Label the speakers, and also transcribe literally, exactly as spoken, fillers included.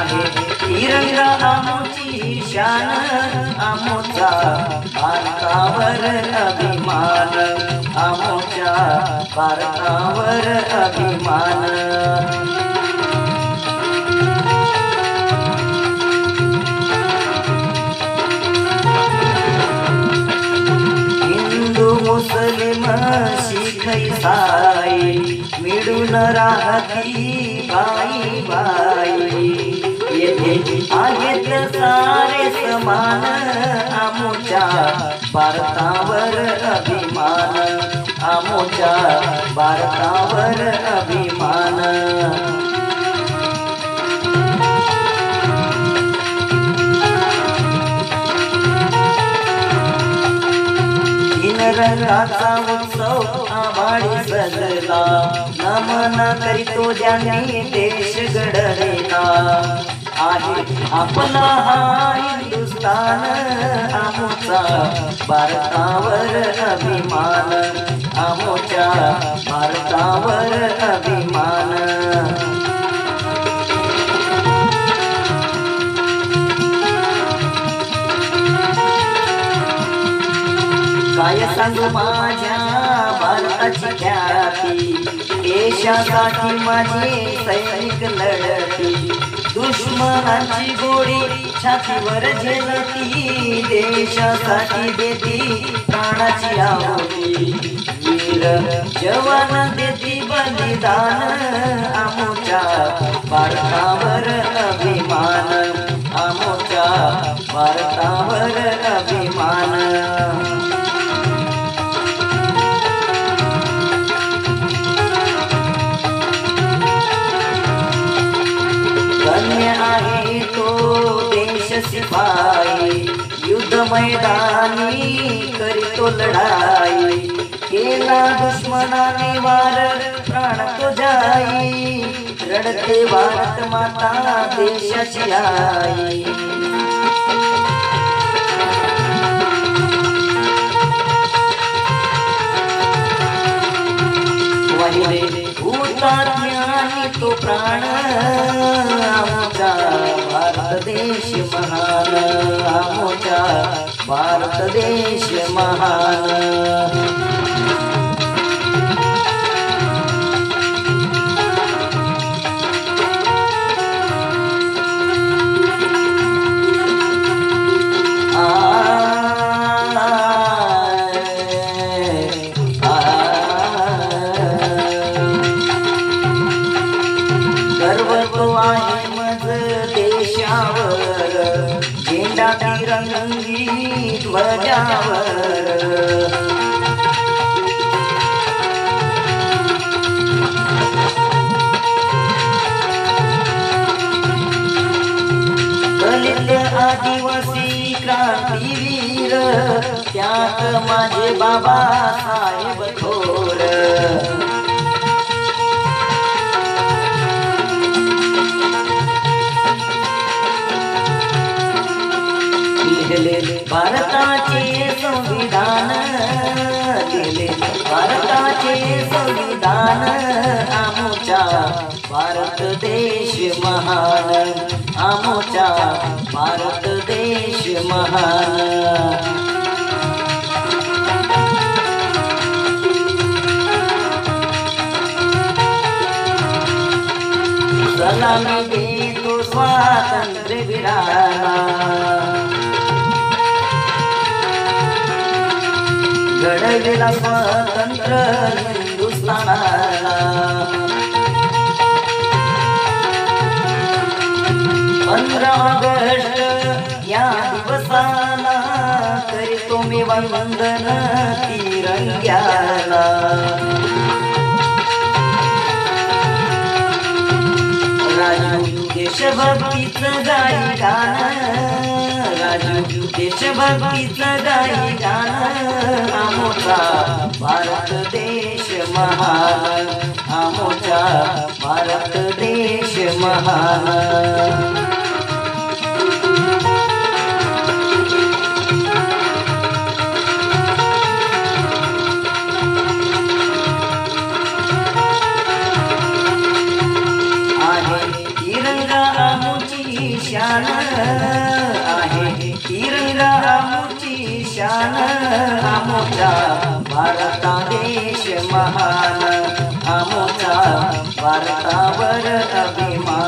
Speaker 1: आहे तिरंगा आमची शान, आमोचा भारतावर अभिमान, आमोच्या भारतावर अभिमान। मुस्लिम शीख ईसाई मिळून राहती बाई बाई, येथे आहेत सारे समान, आमोच्या भारतावर अभिमान, आमोच्या भारतावर अभिमान। रंगाचा उत्सव आभाळी सजला, नमन करीतो ज्यांनी देश घडविला, आहे आपला हा हिंदुस्थान, आमोचा भारतावर अभिमान, आमोच्या भारतावर अभिमान। काय सांगू माझ्या भारताची ख्याती, देशासाठी माझे सैनिक लढती, दुश्मनाची गोळी छातीवर झेलती, देशासाठी देती प्राणाची आहुती, वीर जवान देती बलिदान, आमोच्या भारतावर अभिमान, आमोच्या भारतावर अभिमान। धन्य आहे तो देश सिपाई, युद्ध मैदानी करीतो लढाई, केला दुश्मनाने वार प्राण तो जाई, रडते भारत माता देशाची आई। वाहिले हुतात्म्याने तो प्राण, आमोचा भारत देश महान, आमोचा भारत देश महान। गर्व तो आहे मज देशावर, झेंडा तिरंगी ध्वजावर, दलित आदिवासी क्रांतीवीर, त्यात माझे बाबा साहेब थोर, भारताचे संविधान, केले भारताचे संविधान, आमोच्या भारत देश महान, आमोच्या भारत देश महान। सलामी देतो स्वातंत्र्य वीराला, घडविला स्वतंत्र हिंदुस्थानाला, पंधरा ऑगस्ट या दिवसाला करीतो मी वंदन तिरंग्याला। राजू देशभक्तीचं गाई गाणं, राजू देशभक्तीचं गाई गाणं, आमोचा भारत देश महान, आमोचा भारत देश महान। आहे तिरंगा आमची शान आहे तिरंगा आमुची शान आमोचा भारत देश महान आमोचा भारतावर अभिमान